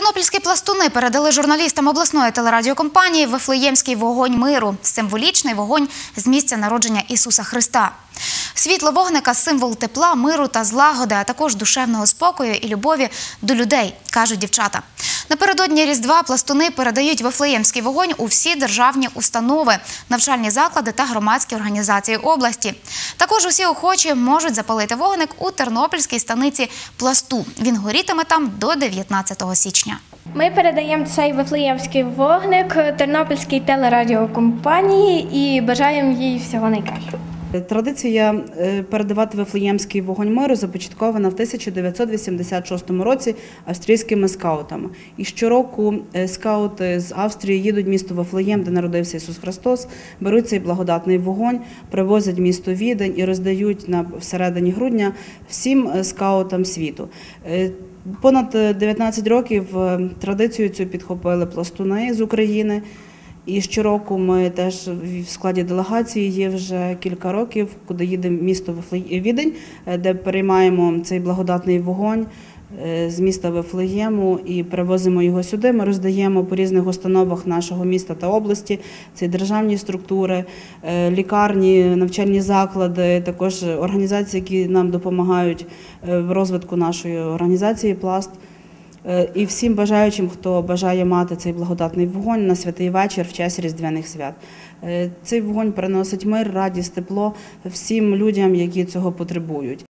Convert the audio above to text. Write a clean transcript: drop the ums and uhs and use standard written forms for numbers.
Тернопільські пластуни передали журналістам обласної телерадіокомпанії «Вифлеємський вогонь миру» – символічний вогонь з місця народження Ісуса Христа. Світло вогника – символ тепла, миру та злагоди, а також душевного спокою і любові до людей, кажуть дівчата. Напередодні Різдва пластуни передають Вифлеємський вогонь у всі державні установи, навчальні заклади та громадські організації області. Також усі охочі можуть запалити вогник у тернопільській станиці Пласту. Він горітиме там до 19 січня. Ми передаємо цей Вифлеємський вогник Тернопільській телерадіокомпанії і бажаємо їй всього найкращого. Традиція передавати Вифлеємський вогонь миру започаткована в 1986 році австрійськими скаутами. І щороку скаути з Австрії їдуть в місто Вифлеєм, де народився Ісус Христос, беруть цей благодатний вогонь, привозять в місто Відень і роздають всередині грудня всім скаутам світу. Понад 19 років традицію цю підхопили пластуни з України. І щороку ми теж в складі делегації є вже кілька років, куди їдемо в місто Відень, де переймаємо цей благодатний вогонь з міста Вифлеєму і привозимо його сюди. Ми роздаємо по різних установах нашого міста та області. Це державні структури, лікарні, навчальні заклади, також організації, які нам допомагають в розвитку нашої організації «Пласт». І всім бажаючим, хто бажає мати цей благодатний вогонь на святий вечір в честь Різдвяних свят. Цей вогонь приносить мир, радість, тепло всім людям, які цього потребують.